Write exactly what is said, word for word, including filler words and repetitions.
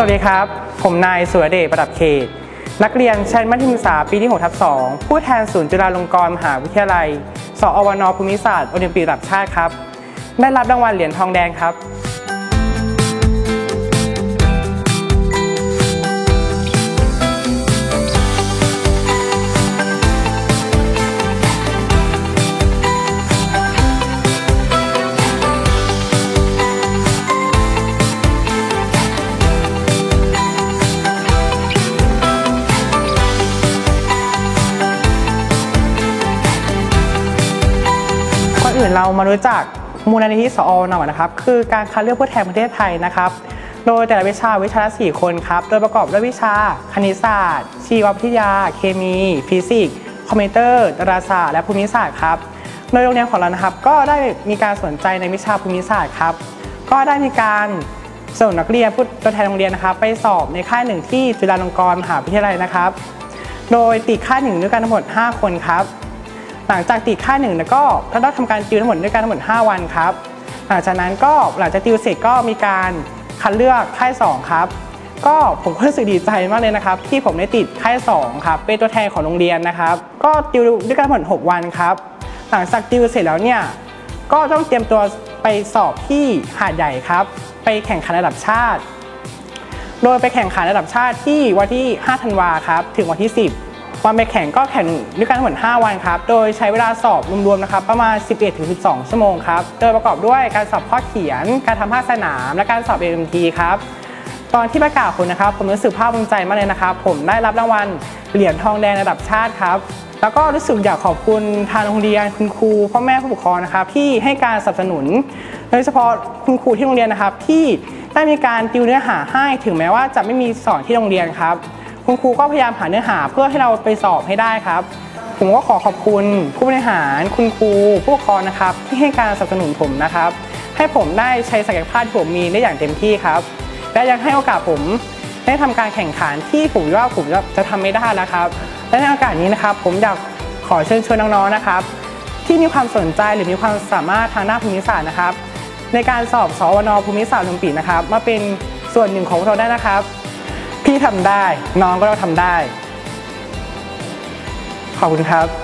วัสดีครับผมนายสุรเดชประดับเขตนักเรียนชั้นมัธยมศึกษาปีที่ หกทับสอง ผู้แทนศูนย์จุฬาลงกรณ์มหาวิทยาลัยสอวนภูมิศาสตร์โอลิมปิกระดับชาติครับได้รับรางวัลเหรียญทองแดงครับอื่นเรามารู้จักมูลนิธิสอวนนะครับคือการคัดเลือกผู้แทนประเทศไทยนะครับโดยแต่ละวิชาวิชาละสี่คนครับโดยประกอบด้วยวิชาคณิตศาสตร์ชีววิทยาเคมีฟิสิกส์คอมพิวเตอร์ดาราศาสตร์และภูมิศาสตร์ครับโดยโรงเรียนของเรานะครับก็ได้มีการสนใจในวิชาภูมิศาสตร์ครับก็ได้มีการส่งนักเรียนผู้ตัวแทนโรงเรียนนะครับไปสอบในค่ายหนึ่งที่จุฬาลงกรณ์มหาวิทยาลัยนะครับโดยติดค่ายหนึ่งด้วยกันทั้งหมดห้าคนครับหลังจากติดค่ายหนึ่งแล้วก็ได้ทำการติวทั้งหมดด้วยกันทั้งหมดห้าวันครับหลังจากนั้นก็หลังจากติวเสร็จก็มีการคัดเลือกค่ายสองครับก็ผมก็รู้สึกดีใจมากเลยนะครับที่ผมได้ติดค่ายสองครับเป็นตัวแทนของโรงเรียนนะครับก็ติวด้วยกันทั้งหมดหกวันครับหลังจากติวเสร็จแล้วเนี่ยก็ต้องเตรียมตัวไปสอบที่หาดใหญ่ครับไปแข่งขันระดับชาติโดยไปแข่งขันระดับชาติที่วันที่ห้าธันวาครับถึงวันที่สิบวันไปแข่งก็แข่งด้วยกันทั้งหมดห้าวันครับโดยใช้เวลาสอบรวมๆนะครับประมาณ สิบเอ็ดถึงสิบสอง ชั่วโมงครับโดยประกอบด้วยการสอบข้อเขียนการทำภาคสนามและการสอบ เอ็ม ที ครับตอนที่ประกาศผลนะครับผมรู้สึกภาคภูมิใจมากเลยนะครับผมได้รับรางวัลเหรียญทองแดงระดับชาติครับแล้วก็รู้สึกอยากขอบคุณทางโรงเรียนคุณครูพ่อแม่ผู้ปกครองนะครับที่ให้การสนับสนุนโดยเฉพาะคุณครูที่โรงเรียนนะครับที่ได้มีการติวเนื้อหาให้ถึงแม้ว่าจะไม่มีสอนที่โรงเรียนครับคุณครูก็พยายามหาเนื้อหาเพื่อให้เราไปสอบให้ได้ครับผมก็ขอขอบคุณผู้บริหารคุณครูผู้ปกครองนะครับที่ให้การสนับสนุนผมนะครับให้ผมได้ใช้ศักยภาพที่ผมมีได้อย่างเต็มที่ครับและยังให้โอกาสผมได้ทำการแข่งขันที่ผมว่าผมจะทำไม่ได้แล้วครับและในโอกาสนี้นะครับผมอยากขอเชิญชวนน้องๆนะครับที่มีความสนใจหรือมีความสามารถทางด้านภูมิศาสตร์นะครับในการสอบสวนภูมิศาสตร์โอลิมปิกนะครับมาเป็นส่วนหนึ่งของเราได้นะครับพี่ทำได้น้องก็ต้องทำได้ขอบคุณครับ